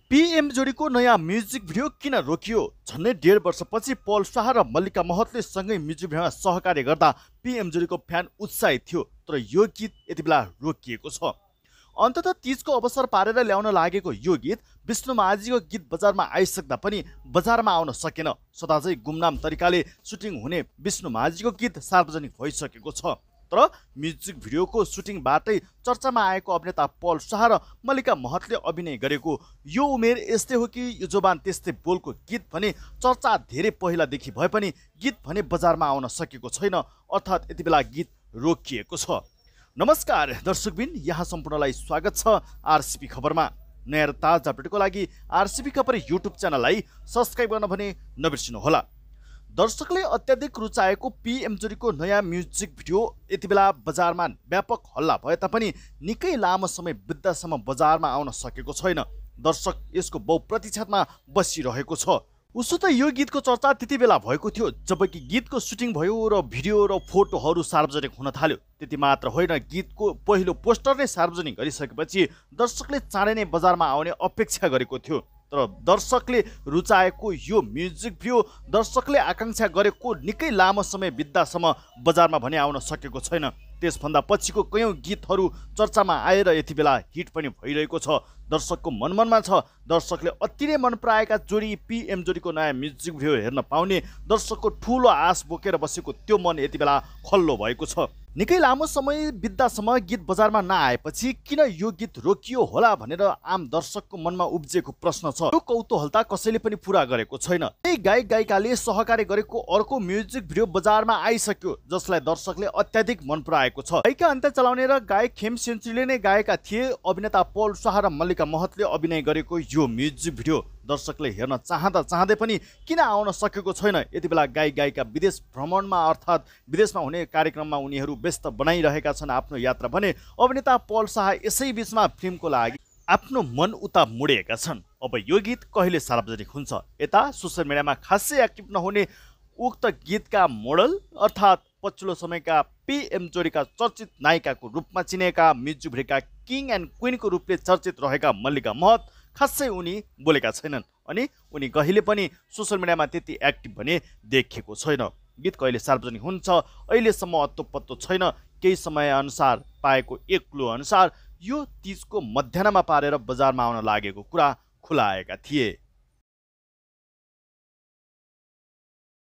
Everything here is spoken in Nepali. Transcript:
पीएम जोडीको नयाँ म्युजिक भिडियो किन रोकियो? झन्डै 1.5 वर्षपछि पल शाह र मल्लिका महतले सँगै म्युजिक भिडियोमा सहकार्य गर्दा पीएम जोडीको फ्यान उत्साहित थियो, तर यो गीत यति बेला रोकिएको छ। अन्ततः तीजको अवसर पारेर ल्याउन लागेको यो गीत विष्णु माझीको गीत बजारमा आइसक्दा पनि बजारमा आउन सकेन। सदाझै गुमनाम तरिकाले सुटिङ हुने विष्णु माझीको गीत सार्वजनिक भइसकेको छ, तर म्युजिक भिडियोको सुटिङबाटै चर्चामा आएको अभिनेता पल शाह र मल्लिका महतले अभिनय गरेको यो उमेर यस्तै हो कि यो जवान त्यस्तै बोलको गीत भने चर्चा धेरै पहिलादेखि भए पनि गीत भने बजारमा आउन सकेको छैन, अर्थात् यति बेला गीत रोकिएको छ। नमस्कार दर्शकबिन, यहाँ सम्पूर्णलाई स्वागत छ आरसीपी खबरमा। नयाँ र ताजा अपडेटको लागि आरसीपी खबर युट्युब च्यानललाई सब्स्क्राइब गर्न भने नबिर्सिनुहोला। दर्शकले अत्याधिक रुचाएको पीएम जोडीको नयाँ म्युजिक भिडियो यति बेला बजारमा व्यापक हल्ला भए तापनि निकै लामो समय बित्दासम्म बजारमा आउन सकेको छैन। दर्शक यसको बहुप्रतीक्षामा बसिरहेको छ। उसो त यो गीतको चर्चा त्यति बेला भएको थियो जबकि गीतको सुटिङ भयो र भिडियो र फोटोहरू सार्वजनिक हुन थाल्यो। त्यति मात्र होइन, गीतको पहिलो पोस्टर नै सार्वजनिक गरिसकेपछि दर्शकले चाँडै नै बजारमा आउने अपेक्षा गरेको थियो। तर दर्शकले रुचाएको यो म्युजिक भिडियो दर्शकले आकांक्षा गरेको निकै लामो समय बित्दासम्म बजारमा भने आउन सकेको छैन। त्यसभन्दा पछिको कयौं गीतहरू चर्चामा आएर यति बेला हिट पनि भइरहेको छ। दर्शकको मनमनमा छ। दर्शकले अति नै मन पराएका जोडी पीएम जोडीको नयाँ म्युजिक भिडियो हेर्न पाउने दर्शकको ठूलो आश बोकेर बसेको त्यो मन यति बेला खल्लो भएको छ। निकै लामो समय बित्दासम्म गीत बजारमा नआएपछि किन यो गीत रोकियो होला भनेर आम दर्शकको मनमा उब्जेको प्रश्न छ। यो कौतूहलता कसैले पनि पूरा गरेको छैन। यही गायक गायिकाले सहकार्य गरेको अर्को म्युजिक भिडियो बजारमा आइसक्यो जसलाई दर्शकले अत्याधिक मन पराएको छ। गायिका अन्त्य चलाउने र गायक खेम सेन्चुरीले नै गाएका थिए। अभिनेता पल शाह र मल्लिका महतले अभिनय गरेको यो म्युजिक भिडियो दर्शकले हेर्न चाहँदै पनि किन आउन सकेको छैन। यति बेला गायक गायिका विदेश भ्रमणमा अर्थात् विदेशमा हुने कार्यक्रममा उनीहरू व्यस्त बनाइरहेका छन् आफ्नो यात्रा भने अभिनेता पल शाह यसै बीचमा फिल्मको लागि आफ्नो मन उता मुडेका छन्। अब यो गीत कहिले सार्वजनिक हुन्छ? यता सोसियल मिडियामा खासै एक्टिभ नहुने उक्त गीतका मोडल अर्थात् पछिल्लो समयका पीएम जोडीका चर्चित नायिकाको रूपमा चिनेका म्युजिक भिडियोका किङ एन्ड क्विनको रूपले चर्चित रहेका मल्लिका महत खासै उनी बोलेका छैनन् अनि उनी कहिले पनि सोसियल मिडियामा त्यति एक्टिभ भने देखिएको छैन। गीत कहिले सार्वजनिक हुन्छ अहिलेसम्म अत्तो-पत्तो छैन। केही समय अनुसार पाएको एक क्लू अनुसार यो तीजको मध्याहमा पारेर बजारमा आउन लागेको कुरा खुलाएका थिए।